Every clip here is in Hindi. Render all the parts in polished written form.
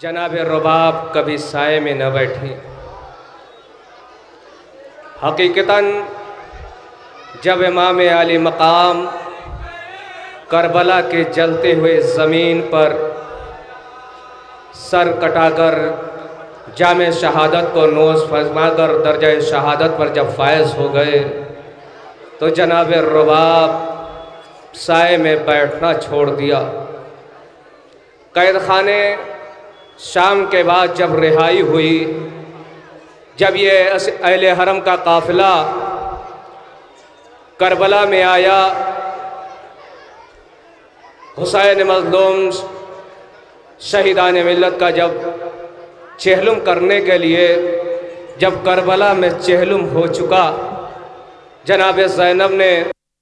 जनाब रुबाब कभी साए में न बैठी। हकीकतन जब इमाम आली मकाम करबला के जलते हुए ज़मीन पर सर कटाकर जामे शहादत को नोश फरमाकर दर्जा शहादत पर जब फायज हो गए तो जनाब रुबाब साए में बैठना छोड़ दिया। कैद खाने शाम के बाद जब रिहाई हुई, जब ये अहले हरम का काफ़िला करबला में आया, हुसैन मज़लूम शहीदान मिल्लत का जब चहलुम करने के लिए जब करबला में चहलुम हो चुका, जनाब ज़ैनब ने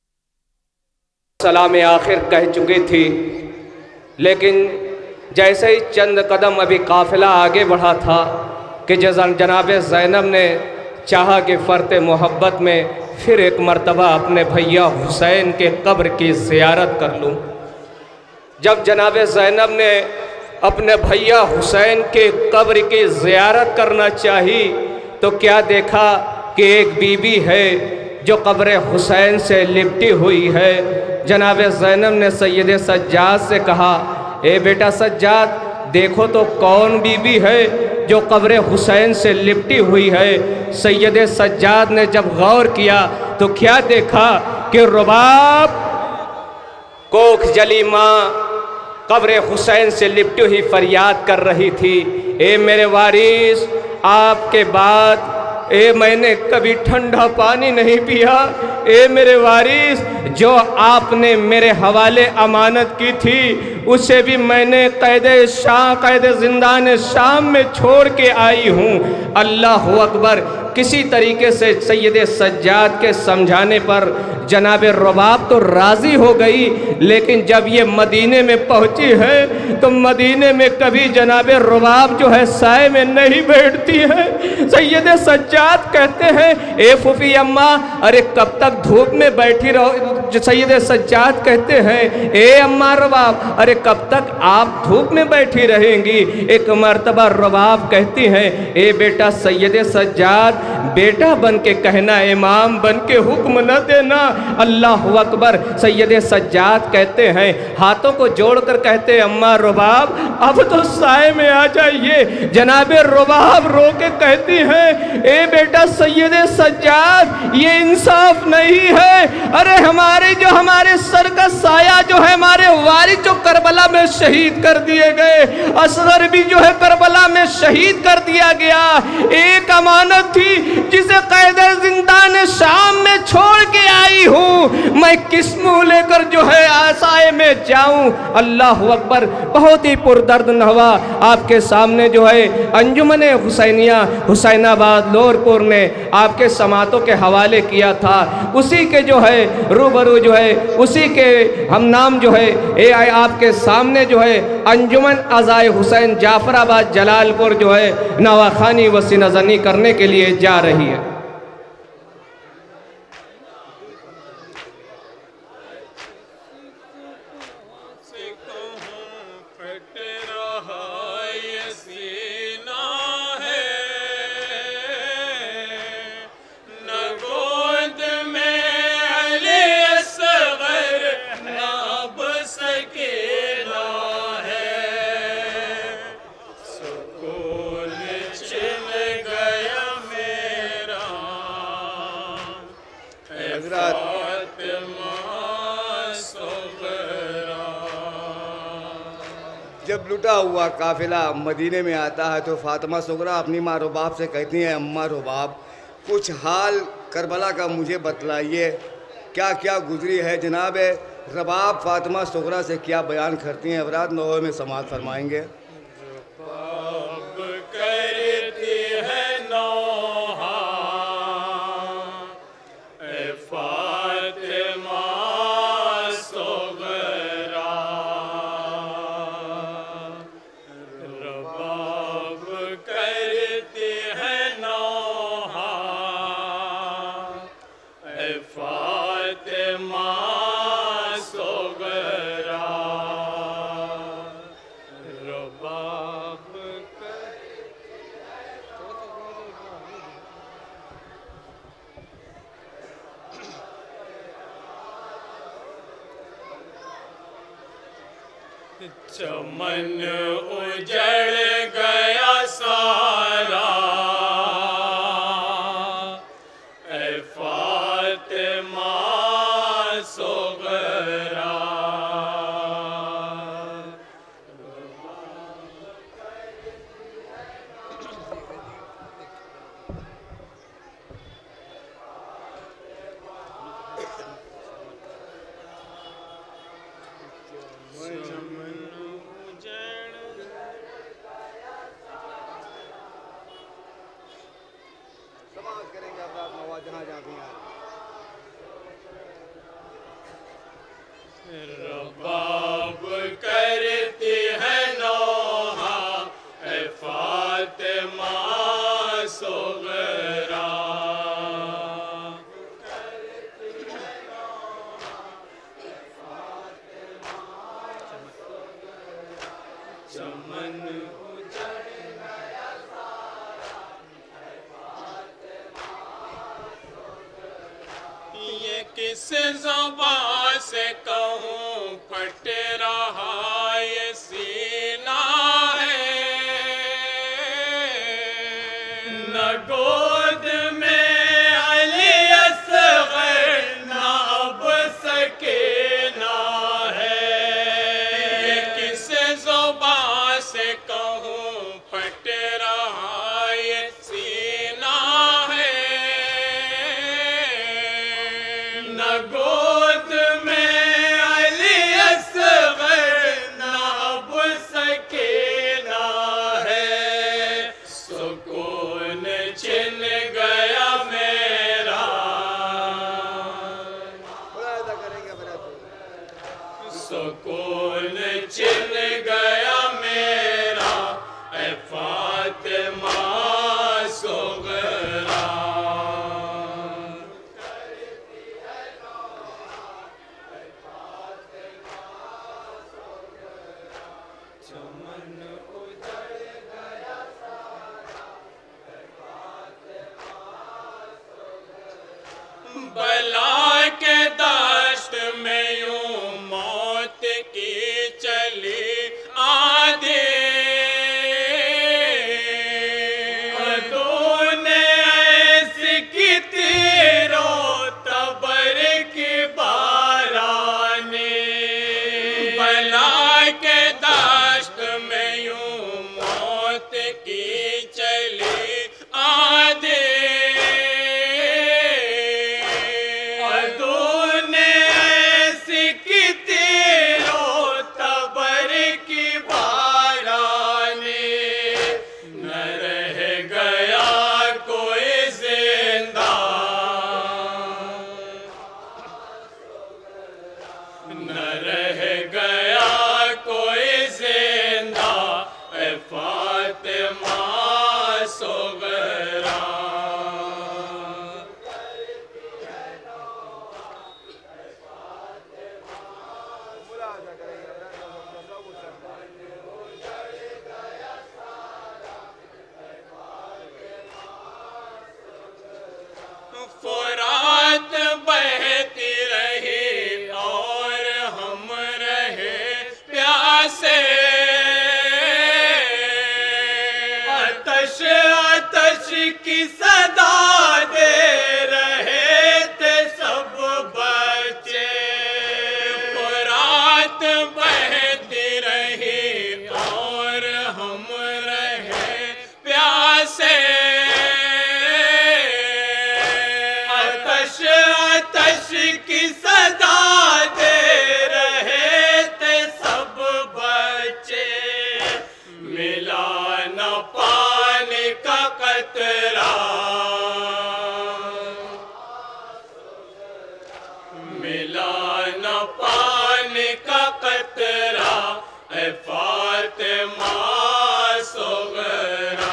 सलाम आखिर कह चुकी थी, लेकिन जैसे ही चंद कदम अभी काफ़िला आगे बढ़ा था कि जनाब ज़ैनब ने चाहा कि फ़र्त मोहब्बत में फिर एक मर्तबा अपने भैया हुसैन के कब्र की ज़ियारत कर लूँ। जब जनाब ज़ैनब ने अपने भैया हुसैन के कब्र की ज़ियारत करना चाही तो क्या देखा कि एक बीबी है जो कब्र हुसैन से लिपटी हुई है। जनाब ज़ैनब ने सैयद सज्जाद से कहा, ए बेटा सज्जाद, देखो तो कौन बीबी है जो कब्र हुसैन से लिपटी हुई है। सैयद सज्जाद ने जब गौर किया तो क्या देखा कि रुबाब कोख जली माँ कब्र हुसैन से लिपटी हुई फरियाद कर रही थी, ए मेरे वारिस, आपके बाद मैंने कभी ठंडा पानी नहीं पिया। ए मेरे वारिस, जो आपने मेरे हवाले अमानत की थी उसे भी मैंने कैद जिंदान शाम में छोड़ के आई हूँ। अल्लाह अकबर। किसी तरीके से सैयद सज्जाद के समझाने पर जनाब रुबाब तो राज़ी हो गई, लेकिन जब ये मदीने में पहुँची है तो मदीने में कभी जनाब रुबाब जो है साए में नहीं बैठती है। सैयद सज्जाद कहते हैं, ए फूफी अम्मा, अरे कब तक धूप में बैठी रहो। सैयद सज्जाद कहते हैं, ए अम्मा रुबाब, अरे कब तक आप धूप में बैठी रहेंगी। एक मर्तबा रुबाब कहती हैं, ए बेटा सैयद सज्जाद, बेटा बन के कहना, इमाम बन के हुक्म न देना। अल्लाह अकबर। सैयद सज्जाद कहते हैं, हाथों को जोड़कर कहते हैं, अम्मा रुबाब अब तो साए में आ जाइए। जनाब रुबाब रो के कहती हैं, ए बेटा सैयद सज्जाद, ये इंसाफ नहीं है। अरे हमारे सर का साया जो है, हमारे वारिस जो करबला में शहीद कर दिए गए, असगर भी जो है करबला में शहीद कर दिया गया। एक अमानत थी जिसे कैद जिंदान शाम में छोड़ के आई हूँ, मैं किस मुँह लेकर जो है आसाए में जाऊँ। अल्लाह अकबर। बहुत ही पुरदर्द नहवा आपके सामने जो है अंजुमन हुसैनिया हुसैनाबाद लोरपुर ने आपके समातों के हवाले किया था। उसी के जो है रूबरू जो है उसी के हम नाम जो है आपके सामने जो है अंजुमन अज़ाए हुसैन जाफराबाद जलालपुर जो है नवाखानी व सीनाज़नी करने के लिए जा रही है। जब लुटा हुआ काफिला मदीने में आता है तो फातिमा सुगरा अपनी माँ रुबाब से कहती हैं, अम्मा रुबाब, कुछ हाल करबला का मुझे बतलाइए, क्या क्या गुजरी है। जनाब रुबाब फातिमा सुगरा से क्या बयान करती हैं, अवराद नौवे में समाअत फरमाएंगे। चमन उजड़ गया सारा, ऐ फातिमा सुग़रा। जहाँ जहाँ भी रबाब करती है नौहा, ऐ फातिमा सुग़रा। चमन किस ज़बान से कहूँ फट रहा ये सीना है, न गोद में अली असग़र न अब सकीना है। ये किस ज़बान से कहूँ फट रहा ये सीना है, गोद में अली असग़र न अब सकीना है। सुकून छिन गया मेरा, सुकून छिन गया मेरा, ऐ फातिमा सुग़रा। बला के दश्त में यूं मौत की चली आदे, तूने ऐसी की तीरों तबर की बाराने। बला के दश्त में यूं मौत की चली आदे, न रह गया कोई जिंदा, ऐ फातिमा सुग़रा। फुरात बहती रही और हम रहे प्यासे, आतश आतश की सदा दे रहे थे सब बच्चे। फुरात बहती रही और हम रहे प्यासे, आतश की सदा दे रहे थे सब बच्चे। मिला न पानी का कतरा, मिला न पानी का कतरा, ऐ फातिमा सुग़रा।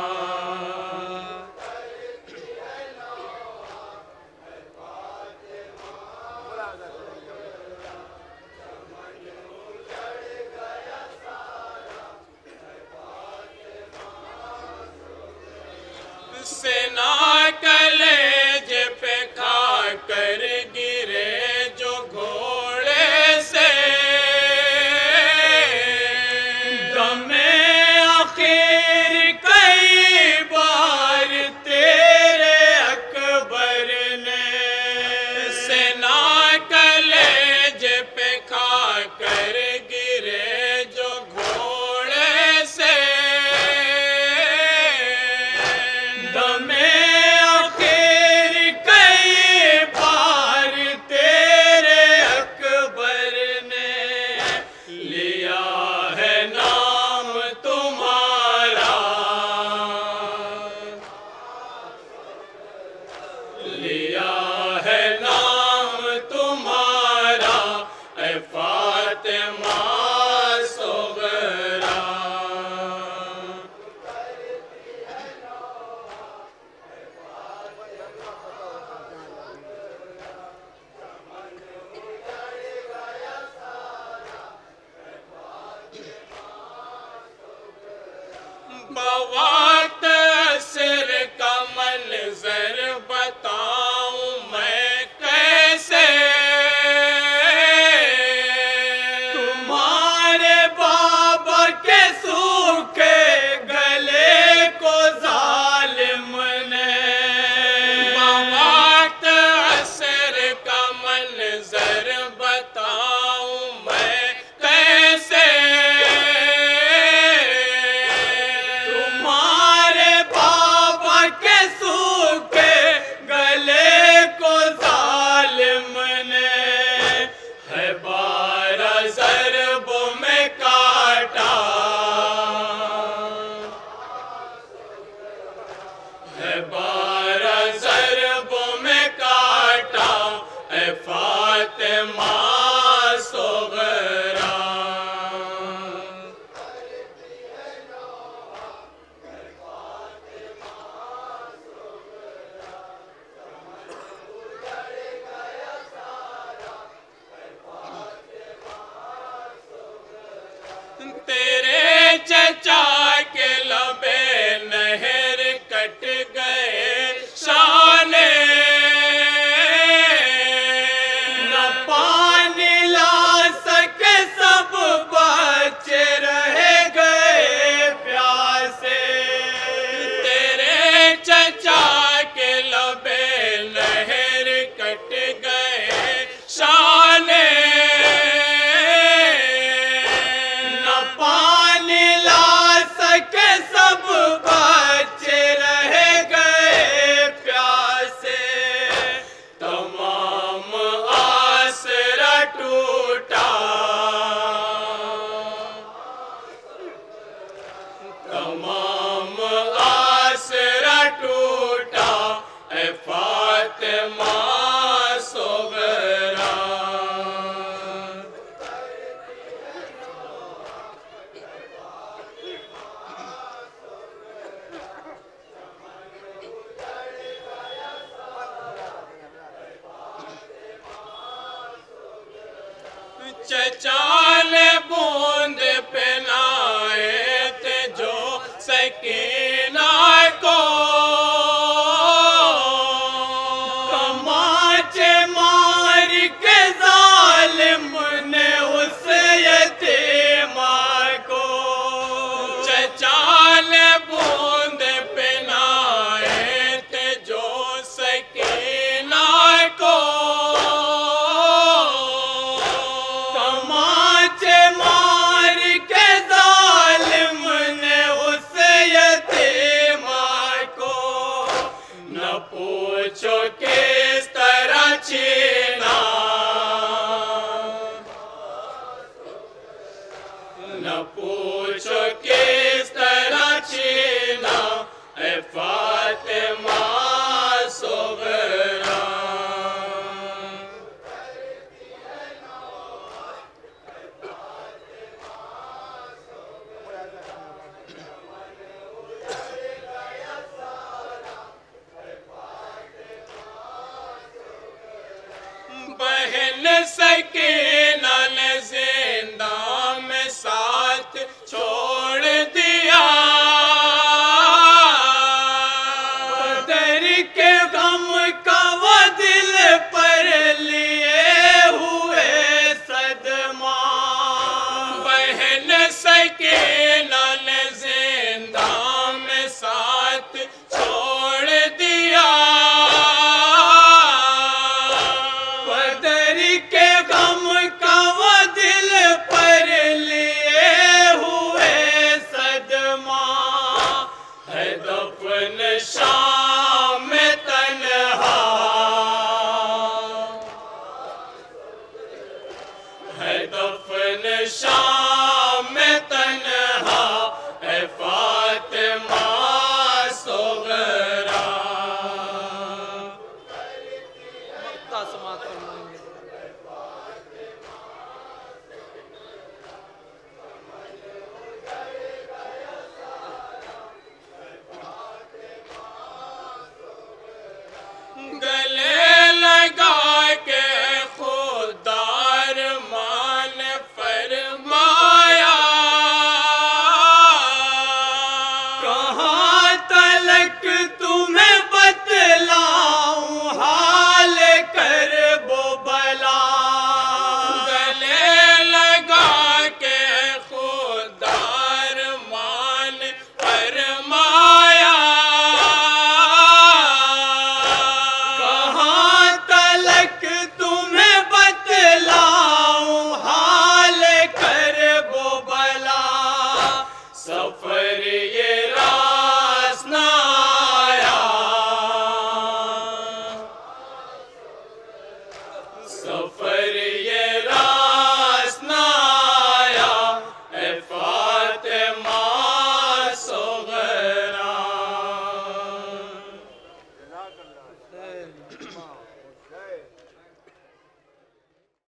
सेना कलेज पे खा कर गिरे जो घोड़े से, बवक्त असर का मंजर बताऊं मैं कैसे, तुम्हारे बाबा के सूखे गले को जालिम ने बवक्त असर का मंजर बताऊं मैं कैसे, तुम्हारे बाबा के सूखे गले को जालिम ने है 12 ज़रबों में काटा, है 12 ज़रबों में काटा, ऐ फातिमा सुग़रा। तेरे चचा के लबे नहर कट गए शाने, न पानी ला सके सब बच्चे रह गए प्यासे, तेरे चचा के लबे नहर कट गए शाने, पानी ला सके सब बच्चे रह गए प्यासे, तमाम आसरा टूटा, तमाम आसरा टूटा, ऐ फातिमा सुग़रा। चचा ने बूंद पहनाए थे जो सकीना को, तमाचे मार के जालिम ने उस यतीमा को, चचा ने बूंद पहनाए थे जो सकीना को, तमाचे मार के जालिम ने उस यतीमा को, न पूछो किस तरह छीना, न पूछो किस तरह छीना, ऐ फातिमा सुग़रा। बहन सकीना ने जिंदा में साथ छोड़ दिया, बदर के गम का वो दिल पर लिए हुए सदमा, बहन सकीना ने जिंदा में साथ छोड़ दिया, के गम का वो दिल पर लिए हुए सदमा, है दफन शाम में तन्हा, है दफन शाम में तन्हा, ऐ फातिमा सुग़रा।